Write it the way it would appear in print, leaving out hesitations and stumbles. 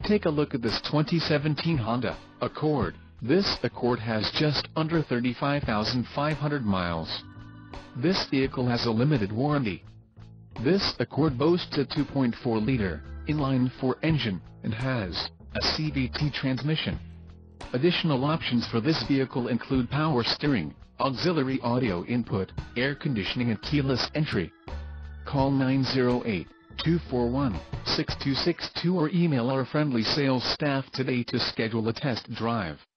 Take a look at this 2017 Honda Accord. This Accord has just under 35,500 miles. This vehicle has a limited warranty. This Accord boasts a 2.4-liter inline-4 engine and has a CVT transmission. Additional options for this vehicle include power steering, auxiliary audio input, air conditioning and keyless entry. Call 908-241-6262 or email our friendly sales staff today to schedule a test drive.